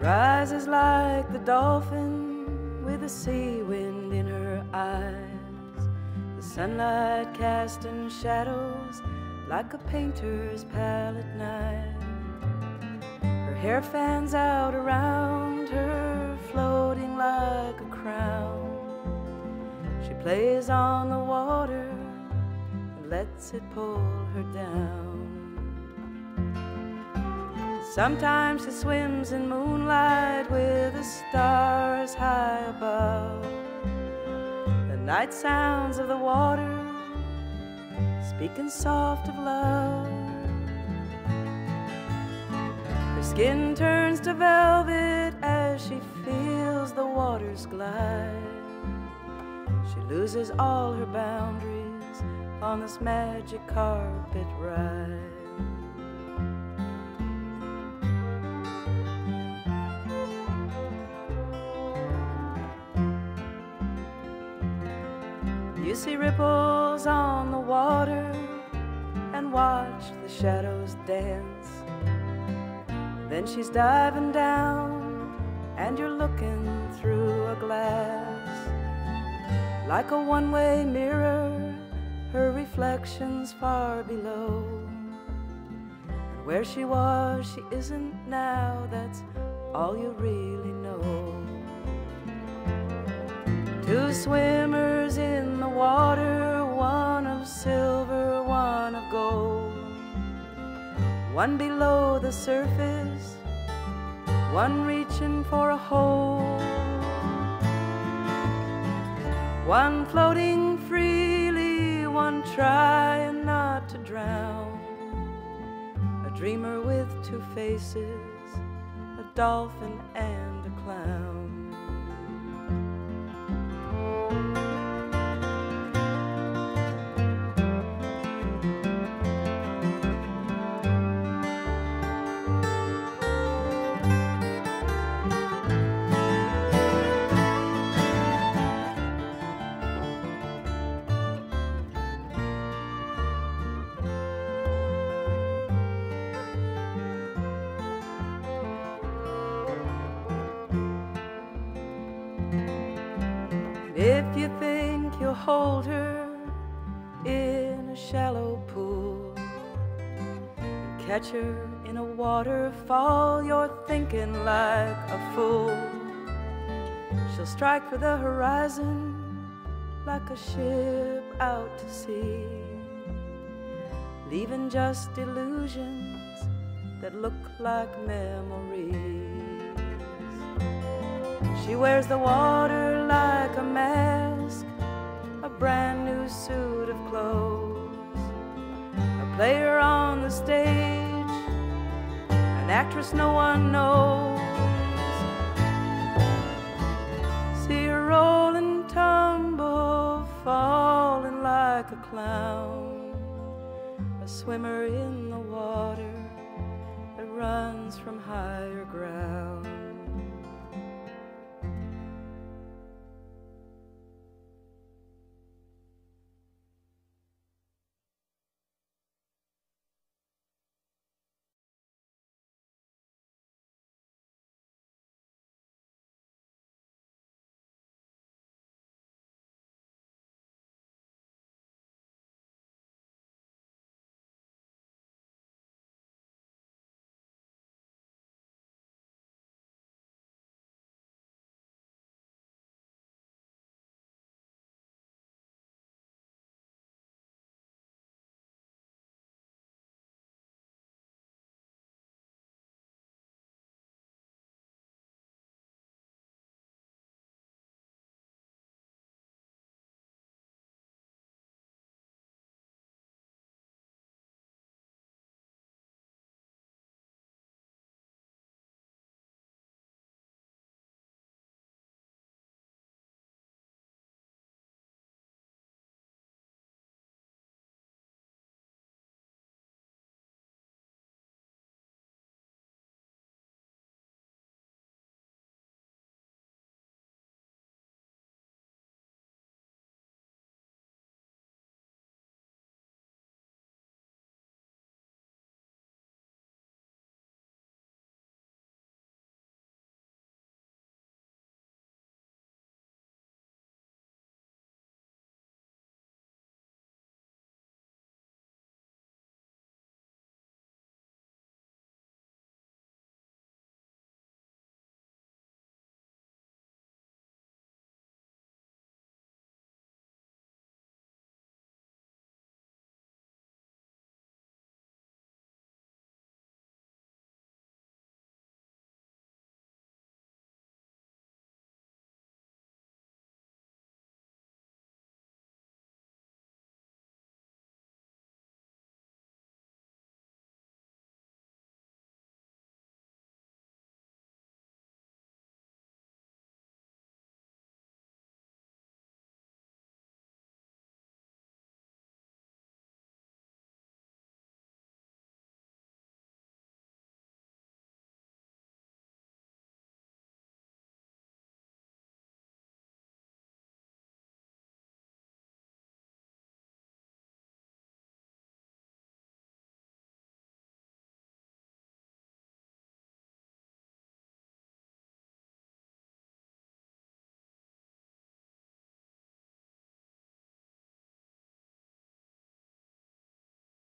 rises like the dolphin with the sea wind in her eyes, the sunlight casting shadows like a painter's palette knife. Her hair fans out around her, floating like a crown. She plays on the water and lets it pull her down. Sometimes she swims in moonlight with the stars high above. The night sounds of the water speaking soft of love. Her skin turns to velvet as she feels the waters glide. She loses all her boundaries on this magic carpet ride. You see ripples on the water and watch the shadows dance. Then she's diving down and you're looking through a glass. Like a one-way mirror, her reflection's far below. And where she was, she isn't now, that's all you really know. Two swimmers in the water, one of silver, one of gold. One below the surface, one reaching for a hold. One floating freely, one trying not to drown. A dreamer with two faces, a dolphin and a clown. If you think you'll hold her in a shallow pool and catch her in a waterfall, you're thinking like a fool. She'll strike for the horizon like a ship out to sea, leaving just illusions that look like memories. She wears the water like a mask, a brand new suit of clothes, a player on the stage, an actress no one knows. See her roll and tumble, falling like a clown, a swimmer in the water.